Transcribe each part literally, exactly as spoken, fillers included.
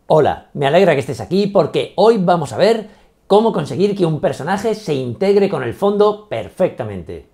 Hola, me alegra que estés aquí porque hoy vamos a ver cómo conseguir que un personaje se integre con el fondo perfectamente.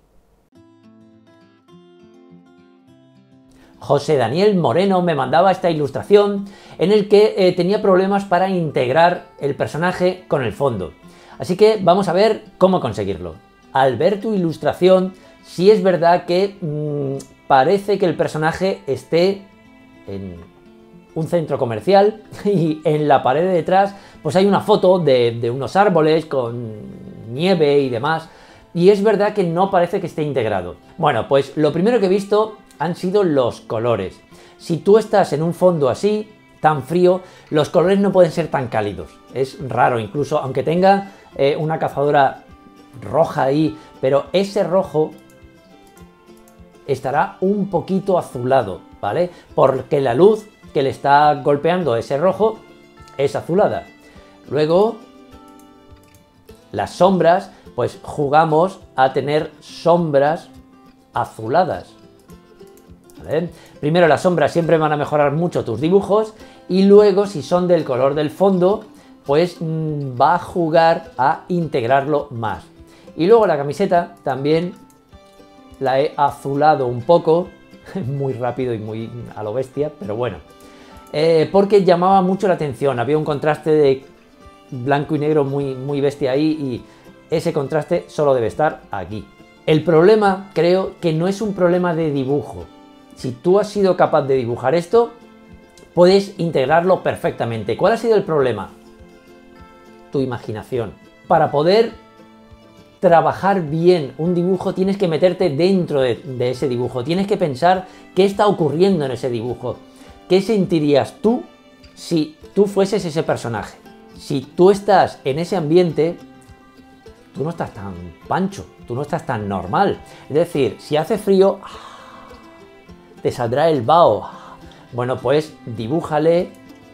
José Daniel Moreno me mandaba esta ilustración en el que eh, tenía problemas para integrar el personaje con el fondo. Así que vamos a ver cómo conseguirlo. Al ver tu ilustración, sí es verdad que mmm, parece que el personaje esté en un centro comercial y en la pared de detrás pues hay una foto de, de unos árboles con nieve y demás, y es verdad que no parece que esté integrado. Bueno, pues lo primero que he visto han sido los colores. Si tú estás en un fondo así, tan frío, los colores no pueden ser tan cálidos. Es raro, incluso aunque tenga eh, una cazadora roja ahí, pero ese rojo estará un poquito azulado, ¿vale? Porque la luz que le está golpeando ese rojo es azulada. Luego, las sombras, pues jugamos a tener sombras azuladas, ¿vale? Primero, las sombras siempre van a mejorar mucho tus dibujos, y luego, si son del color del fondo, pues mmm, va a jugar a integrarlo más. Y luego la camiseta también la he azulado un poco, muy rápido y muy a lo bestia, pero bueno. Eh, porque llamaba mucho la atención, había un contraste de blanco y negro muy, muy bestia ahí, y ese contraste solo debe estar aquí. El problema, creo que no es un problema de dibujo. Si tú has sido capaz de dibujar esto, puedes integrarlo perfectamente. ¿Cuál ha sido el problema? Tu imaginación. Para poder trabajar bien un dibujo tienes que meterte dentro de, de ese dibujo, tienes que pensar qué está ocurriendo en ese dibujo. ¿Qué sentirías tú si tú fueses ese personaje? Si tú estás en ese ambiente, tú no estás tan pancho, tú no estás tan normal. Es decir, si hace frío, te saldrá el vaho. Bueno, pues dibújale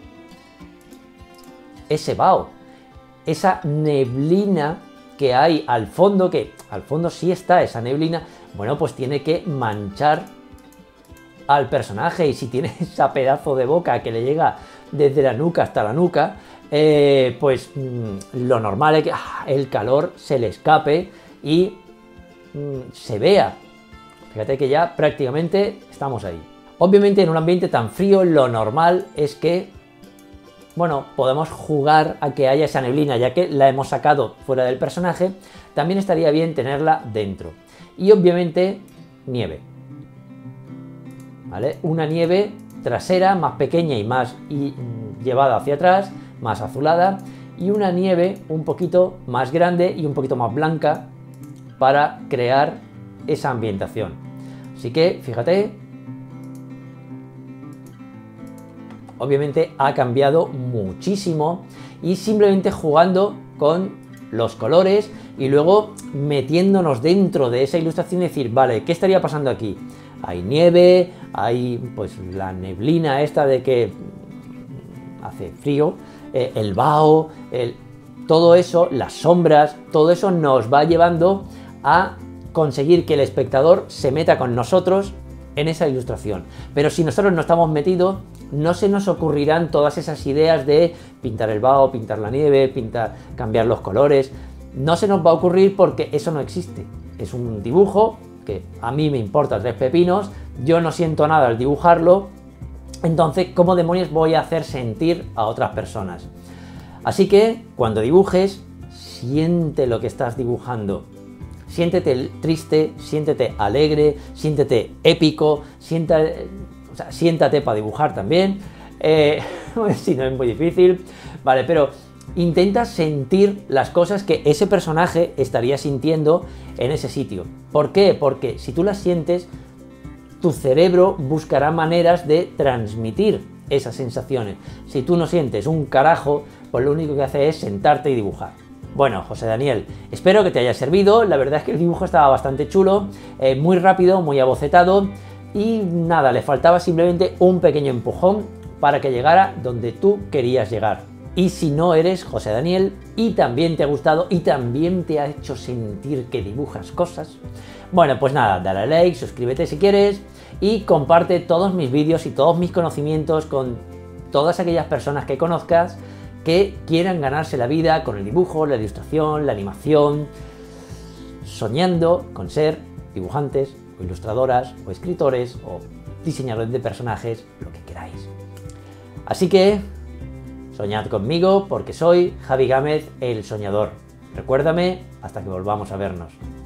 ese vaho, esa neblina que hay al fondo, que al fondo sí está esa neblina. Bueno, pues tiene que manchar al personaje, y si tiene esa pedazo de boca que le llega desde la nuca hasta la nuca, eh, pues mmm, lo normal es que ah, el calor se le escape y mmm, se vea. Fíjate que ya prácticamente estamos ahí. Obviamente en un ambiente tan frío lo normal es que, bueno, podemos jugar a que haya esa neblina, ya que la hemos sacado fuera del personaje, también estaría bien tenerla dentro. Y obviamente nieve. ¿Vale? Una nieve trasera más pequeña y más y, mm, llevada hacia atrás, más azulada, y una nieve un poquito más grande y un poquito más blanca para crear esa ambientación. Así que fíjate, obviamente ha cambiado muchísimo, y simplemente jugando con los colores y luego metiéndonos dentro de esa ilustración y decir, vale, ¿qué estaría pasando aquí? Hay nieve, hay pues la neblina esta de que hace frío, eh, el vaho, el, todo eso, las sombras, todo eso nos va llevando a conseguir que el espectador se meta con nosotros en esa ilustración. Pero si nosotros no estamos metidos, no se nos ocurrirán todas esas ideas de pintar el vaho, pintar la nieve, pintar, cambiar los colores. No se nos va a ocurrir porque eso no existe. Es un dibujo que a mí me importa tres pepinos, yo no siento nada al dibujarlo, entonces ¿cómo demonios voy a hacer sentir a otras personas? Así que cuando dibujes, siente lo que estás dibujando. Siéntete triste, siéntete alegre, siéntete épico, sienta, o sea, siéntate para dibujar también, eh, si no es muy difícil, vale, pero intenta sentir las cosas que ese personaje estaría sintiendo en ese sitio. ¿Por qué? Porque si tú las sientes, tu cerebro buscará maneras de transmitir esas sensaciones. Si tú no sientes un carajo, pues lo único que hace es sentarte y dibujar. Bueno, José Daniel, espero que te haya servido. La verdad es que el dibujo estaba bastante chulo, eh, muy rápido, muy abocetado, y nada, le faltaba simplemente un pequeño empujón para que llegara donde tú querías llegar. Y si no eres José Daniel y también te ha gustado y también te ha hecho sentir que dibujas cosas, bueno, pues nada, dale a like, suscríbete si quieres y comparte todos mis vídeos y todos mis conocimientos con todas aquellas personas que conozcas que quieran ganarse la vida con el dibujo, la ilustración, la animación, soñando con ser dibujantes o ilustradoras o escritores o diseñadores de personajes, lo que queráis. Así que soñad conmigo porque soy Javi Gámez, el soñador. Recuérdame hasta que volvamos a vernos.